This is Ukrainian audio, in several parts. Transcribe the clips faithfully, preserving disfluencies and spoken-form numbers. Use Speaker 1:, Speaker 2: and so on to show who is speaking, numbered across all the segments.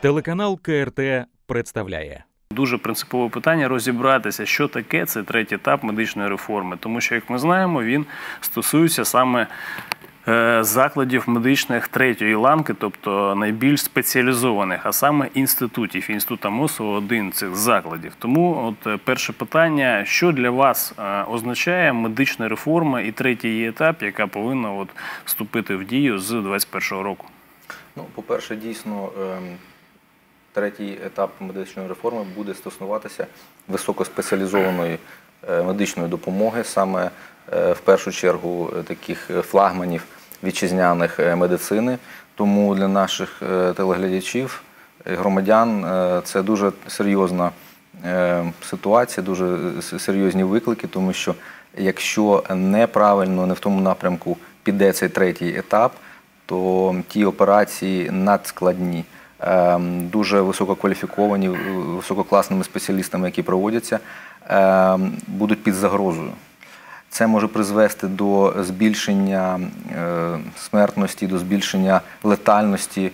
Speaker 1: Телеканал Ка Ер Те представляє.
Speaker 2: Дуже принципове питання розібратися, що таке цей третій етап медичної реформи. Тому що, як ми знаємо, він стосується саме закладів медичних третьої ланки, тобто найбільш спеціалізованих, а саме інститутів. Інститут Амосова – один з цих закладів. Тому от перше питання, що для вас означає медична реформа і третій її етап, яка повинна от вступити в дію з двадцять першого року?
Speaker 3: Ну, по-перше, дійсно, третій етап медичної реформи буде стосуватися високоспеціалізованої медичної допомоги, саме в першу чергу таких флагманів вітчизняних медицини. Тому для наших телеглядачів, громадян, це дуже серйозна ситуація, дуже серйозні виклики, тому що якщо неправильно, не в тому напрямку піде цей третій етап, то ті операції надскладні, дуже висококваліфіковані, висококласними спеціалістами, які проводяться, будуть під загрозою. Це може призвести до збільшення смертності, до збільшення летальності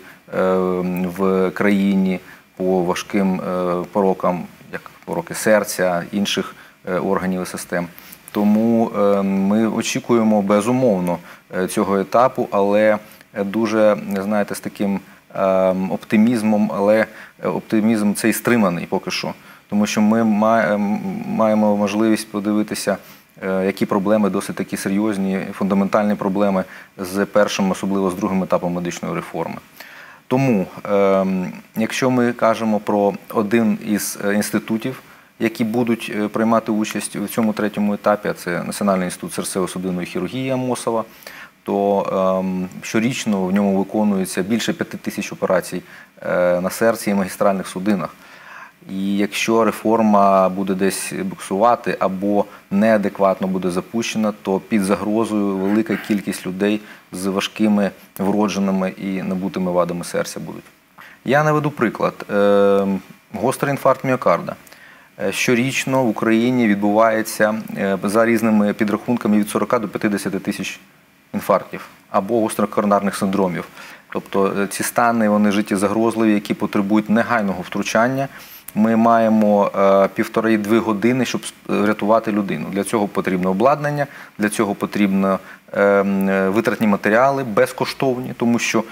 Speaker 3: в країні по важким порокам, як пороки серця, інших органів і систем. Тому ми очікуємо безумовно цього етапу, але дуже, знаєте, з таким оптимізмом, але оптимізм цей стриманий поки що. Тому що ми маємо можливість подивитися, які проблеми, досить такі серйозні, фундаментальні проблеми з першим, особливо з другим етапом медичної реформи. Тому, якщо ми кажемо про один із інститутів, які будуть приймати участь в цьому третьому етапі, а це Національний інститут серцево-судинної хірургії Амосова, то щорічно в ньому виконується більше п'яти тисяч операцій на серці і магістральних судинах. І якщо реформа буде десь буксувати або неадекватно буде запущена, то під загрозою велика кількість людей з важкими вродженими і набутими вадами серця будуть. Я наведу приклад. Гострий інфаркт міокарда. Щорічно в Україні відбувається за різними підрахунками від сорока до п'ятдесяти тисяч інфарктів або гострокоронарних синдромів. Тобто ці стани, вони життєзагрозливі, які потребують негайного втручання. Ми маємо півтори-дві години, щоб врятувати людину. Для цього потрібно обладнання, для цього потрібно витратні матеріали, безкоштовні, тому що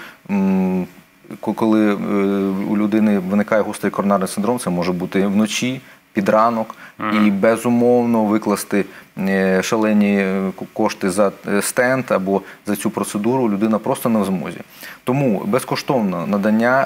Speaker 3: коли у людини виникає гострий коронарний синдром, це може бути вночі, під ранок, і безумовно викласти шалені кошти за стенд або за цю процедуру людина просто не в змозі. Тому безкоштовне надання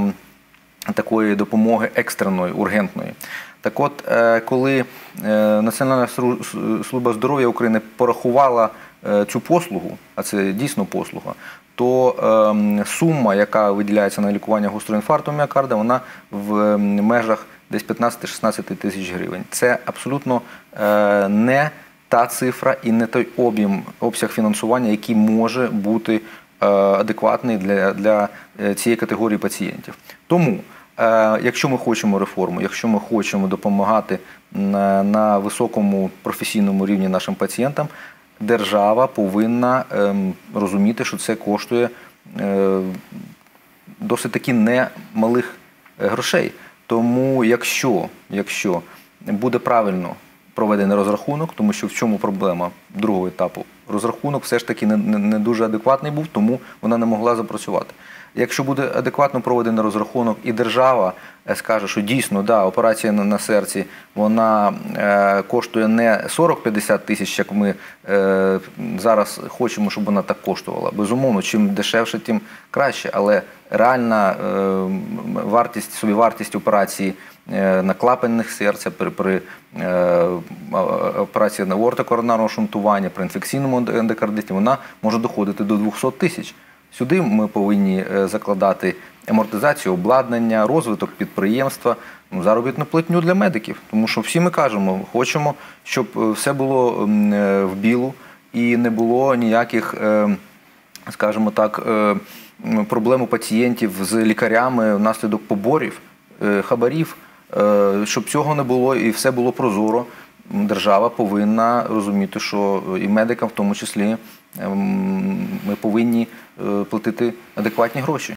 Speaker 3: такої допомоги екстреної, ургентної. Так от, коли Національна служба здоров'я України порахувала цю послугу, а це дійсно послуга, то сума, яка виділяється на лікування гострого інфаркту міокарда, вона в межах десь п'ятнадцяти-шістнадцяти тисяч гривень. Це абсолютно не та цифра і не той об'єм, обсяг фінансування, який може бути адекватний для, для цієї категорії пацієнтів. Тому, якщо ми хочемо реформу, якщо ми хочемо допомагати на, на високому професійному рівні нашим пацієнтам, держава повинна ем, розуміти, що це коштує е, досить таки немалих грошей. Тому якщо, якщо буде правильно проведений розрахунок, тому що в чому проблема другого етапу? Розрахунок все ж таки не, не, не дуже адекватний був, тому вона не могла запрацювати. Якщо буде адекватно проведений розрахунок і держава скаже, що дійсно, да, операція на, на серці, вона е, коштує не сорок-п'ятдесят тисяч, як ми е, зараз хочемо, щоб вона так коштувала. Безумовно, чим дешевше, тим краще, але реальна е, вартість, собівартість операції е, на клапанних серця, при, при е, операції на аортокоронарного шунтування, при інфекційному ендокардиті, вона може доходити до двохсот тисяч. Сюди ми повинні закладати амортизацію обладнання, розвиток підприємства, заробітну платню для медиків. Тому що всі ми кажемо, хочемо, щоб все було в білу і не було ніяких, скажімо так, проблем у пацієнтів з лікарями внаслідок поборів, хабарів, щоб цього не було і все було прозоро. Держава повинна розуміти, що і медикам в тому числі ми повинні платити адекватні гроші.